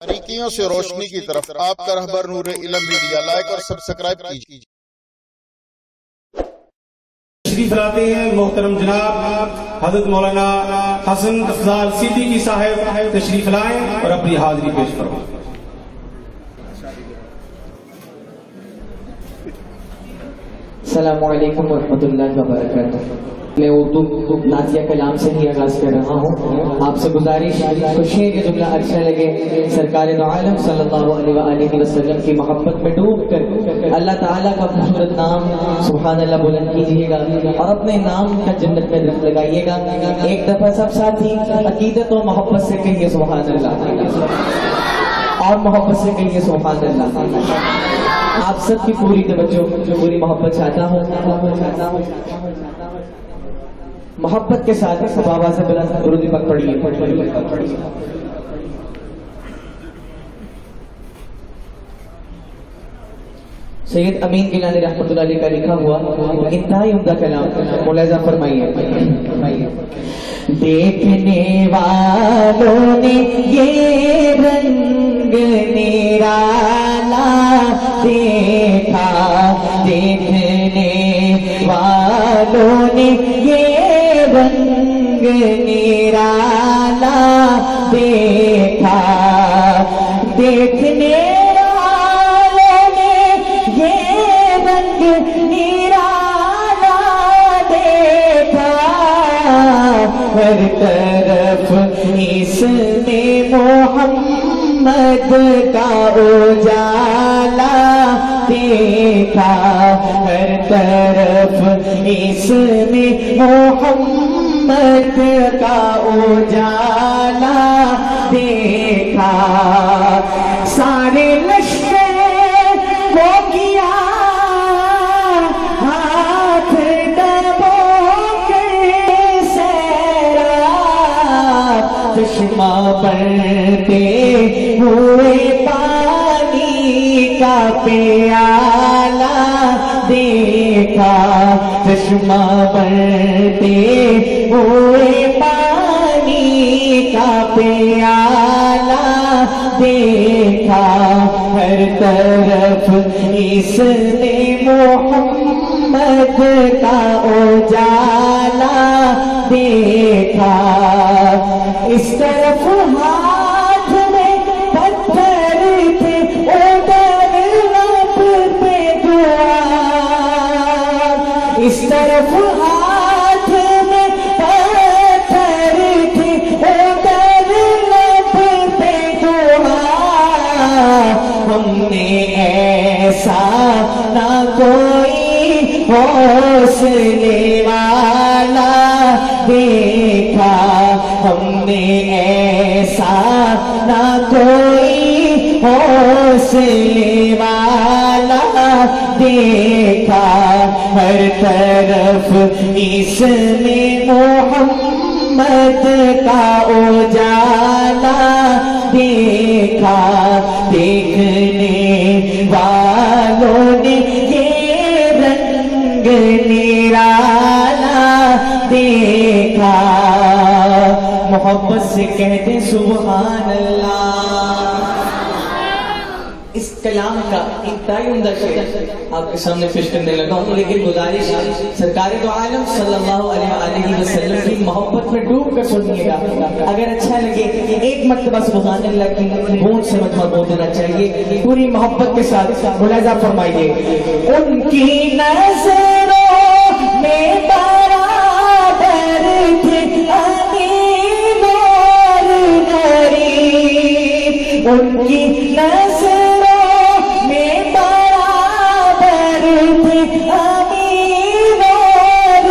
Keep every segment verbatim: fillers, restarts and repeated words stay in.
باریکیوں سے روشنی کی طرف آپ کا رہبر نور علم میڈیا لائک اور سبسکرائب کیجیے۔ تشریف لاتے ہیں محترم جناب حضرت مولانا حسن افضال صدیقی صاحب تشریف لائیں اور اپنی حاضری پیش فرمائیں۔ السلام علیکم ورحمۃ اللہ وبرکاتہ۔ میں اردو نعتیہ کلام سے ہی آغاز کر رہا ہوں۔ آپ سے گزارش خوشی ہے کہ جملہ اچھا لگے، سرکار دو عالم صلی اللہ علیہ وآلہ وسلم کی محبت میں ڈوب کر اللہ تعالیٰ کا خوبصورت نام سبحان اللہ بلند کیجیے گا اور اپنے نام کا جنت میں رخ لگائیے گا۔ ایک دفعہ سب ساتھی عقیدت و محبت سے کہیے سبحان اللہ، اور محبت سے کہیے سبحان اللہ۔ آپ سب کی پوری توجہ، پوری محبت چاہتا ہوں، محبت کے ساتھ بابا سے بلا درود پاک پڑھیے۔ سید امین گیلانی رحمۃ اللہ علیہ کا لکھا ہوا انتہائی عمدہ کلام ملاحظہ فرمائیے۔ دیکھنے والوں نے یہ رنگ نرالا دیکھا، دیکھنے والوں نے یہ رنگ نرالا دیکھا، دیکھنے والوں نے یہ رنگ نرالا دیکھا، ہر طرف اس میں محمد کا اجالا دیکھا، ہر طرف اس میں محمد کا اجالا دیکھا، سارے لشکر کو کیا ہاتھ دبو کے سیرا، چشمہ بڑھتے ہوئے پانی کا پیالہ دیکھا، چشمہ بڑھتے ہوئے پانی کا پیالہ دیکھا، ہر طرف اس نے محمد کا اجالا دیکھا، اس طرف ہاتھ میں پتھر تھے ادھر لب پہ دعا، اس طرف ہاتھ میں پتھر تھے ادھر لب پہ دعا، ہم نے ایسا نہ کوئی حوصلے والا دیکھا، ہم نے ایسا نہ کوئی حوصلے والا دیکھا، ہر طرف اس میں محمد کا اجالا دیکھا، دیکھنے والوں نے یہ رنگ نرالا دیکھا، محبت سے کہتے سبحان اللہ۔ اس کلام کا انتہائی عمدہ شعر آپ کے سامنے پیش کرنے لگا ہوں، لیکن گزارش سرکار دو عالم صلی اللہ علیہ وآلہ وسلم کی محبت میں ڈوب کر سنیے گا۔ اگر اچھا لگے ایک مرتبہ سبحان اللہ کی بونڈ سے مجمع بول دینا چاہیے، پوری محبت کے ساتھ ملاحظہ فرمائیے۔ ان کی نظروں میں برابر تھے امین اور غریب، ان کی نظروں میں برابر تھے امین اور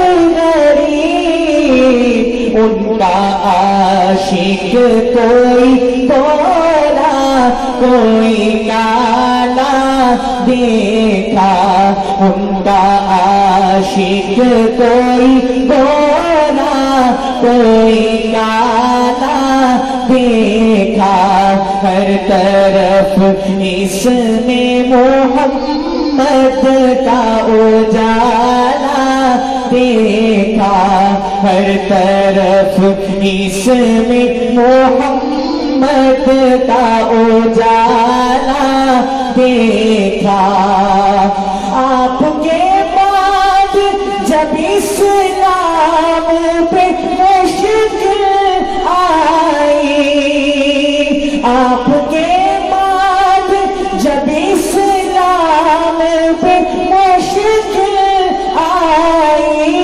غریب، ان کا عاشق کوئی گورا کوئی کالا دیکھا، ان کا عاشق کوئی گورا کوئی کالا دیکھا، ہر طرف اس میں محمد کا اجالا دیکھا، ہر طرف اس میں محمد کا دیکھا آپ کے بعد جب اسلام پہ مشکل آئی آپ کے بعد جب اسلام پہ مشکل آئی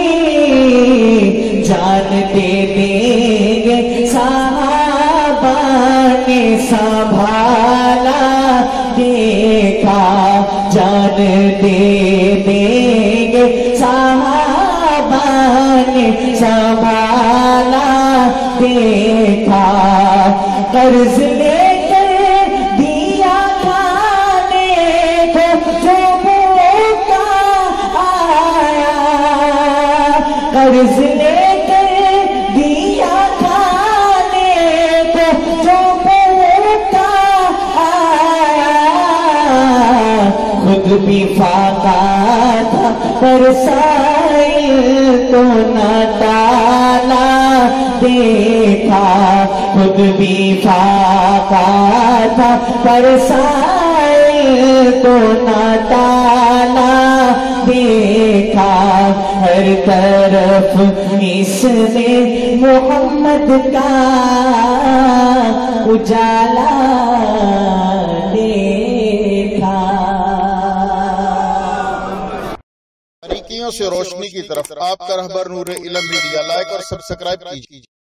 جان دے دیں گے صحابہ نے سنبھالا دیکھا جان دے دیں گے صحابہ نے سنبھالا دیکھا قرض لے کر دیا کھانے کو جو موقع آیا قرض لے کر دیا کھانے کو جو موقع آیا خود بھی فاقہ تھا پر سائل تو نہ ٹالا دیکھا خود بھی فاقہ تھا پر سائل تو نہ ٹالا دیکھا ہر طرف اس نے محمد کا اجالا دیکھا باریکیوں سے روشنی کی طرف آپ کا رہبر نور علم میڈیا لائک اور سبسکرائب کیجیے.